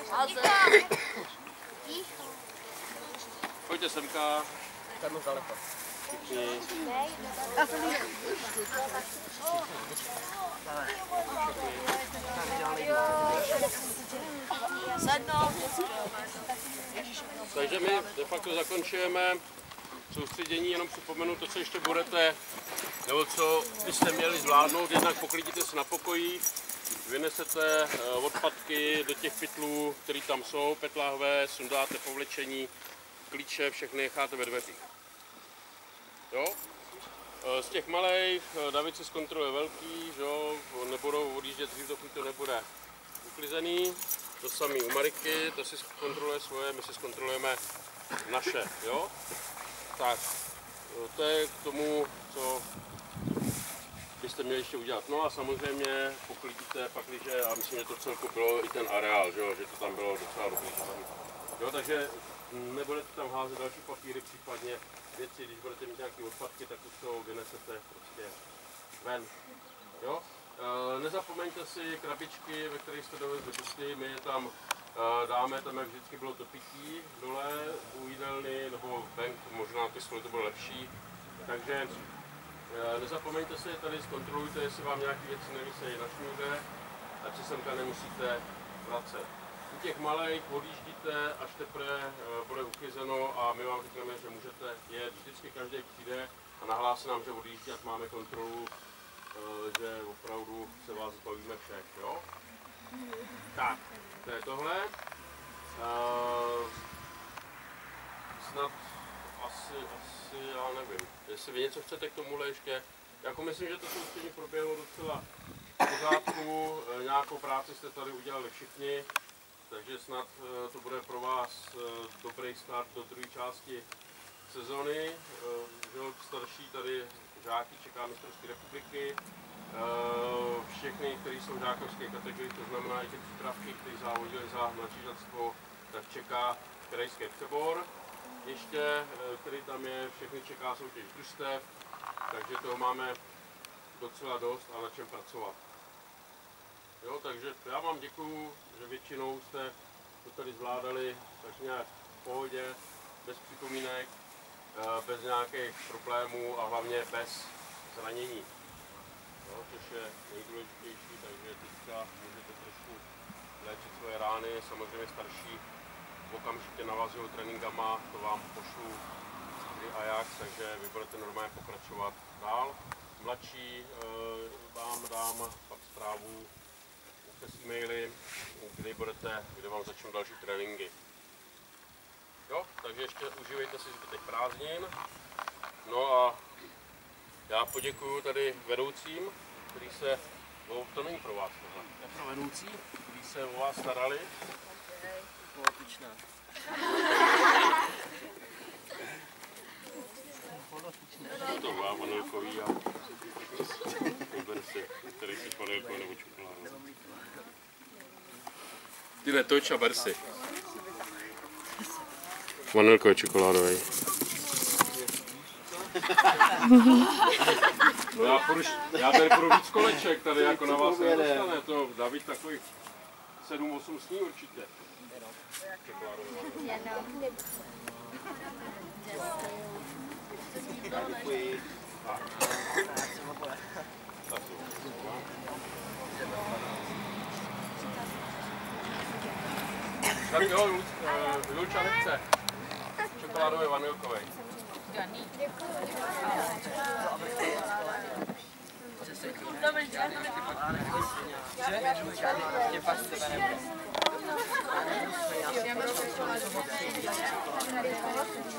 Pojďte semka. Tam moc daleko. Všichni. Takže my de facto zakončujeme soustředění, jenom připomenu to, co ještě budete, nebo co byste měli zvládnout. Jednak poklidíte se na pokoji, vynesete odpadky do těch pytlů, které tam jsou, PET lahve, sundáte povlečení, klíče, všechny necháte ve dveřích. Jo? Z těch malých David si zkontroluje velký, jo? Nebudou odjíždět dřív, dokud to nebude uklizený. To samé u Mariky, to si kontroluje svoje, my si zkontrolujeme naše. Jo? Tak, to je k tomu, co byste měli ještě udělat. No a samozřejmě poklidíte pakliže, já myslím, že to celku bylo i ten areál, že to tam bylo docela dobrý. Jo, takže nebudete tam házet další papíry, případně věci, když budete mít nějaké odpadky, tak už to vynesete prostě ven. Jo? Nezapomeňte si krabičky, ve kterých jste dovezli busty, my je tam dáme, tam jak vždycky bylo to pití dole u jídelny, nebo venku, možná ty stoly to bylo lepší. Takže nezapomeňte si, tady zkontrolujte, jestli vám nějaké věci nevysejí na šňůře, ať si semka nemusíte vracet. U těch malých odjíždíte, až teprve bude uklizeno a my vám řekneme, že můžete jet. Vždycky každý přijde a nahlásí nám, že odjíždí, jak máme kontrolu, že opravdu se vás zbavíme všech. Jo? Tak, to je tohle. Snad asi, já nevím, jestli vy něco chcete k tomuhle ještě. Jako myslím, že to soustředění proběhlo docela v pořádku, nějakou práci jste tady udělali všichni, takže snad to bude pro vás dobrý start do druhé části sezony. Starší tady žáky čeká mistrovství republiky. Všechny, kteří jsou v žákovské kategorii, to znamená i ty přípravky, které závodili za mladšížactvo, tak čeká krajský přebor. Ještě, který tam je, všechny čeká soutěž družstev, takže toho máme docela dost a na čem pracovat. Jo, takže já vám děkuju, že většinou jste to tady zvládali tak nějak v pohodě, bez připomínek, bez nějakých problémů a hlavně bez zranění. Jo, což je nejdůležitější, takže teďka můžete trošku léčit svoje rány, samozřejmě starší okamžitě navazují tréninkama, to vám pošlu kdy a jak, takže vy budete normálně pokračovat dál. Mladší vám dám pak zprávu přes e-maily, kdy vám začnou další tréninky. Jo, takže ještě užívejte si zbytek prázdnin. No a já poděkuju tady vedoucím, kteří se, to není pro vás tohle, je pro vedoucí, kteří se o vás starali. To má vanilkový a vyber si, který si vanilkový nebo čokoládu. Ty netoč a ber si. Vanilkový čokoládový. No já tady půjdu víc koleček, tady jako na vás nedostane, to David takových 7-8 sní určitě. Děkuji. Tak jo, Julča nechce. Čokoládový vanilkový. Děkuji.